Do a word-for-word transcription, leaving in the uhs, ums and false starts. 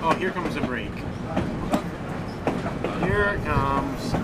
Oh, here comes a break. Here it comes.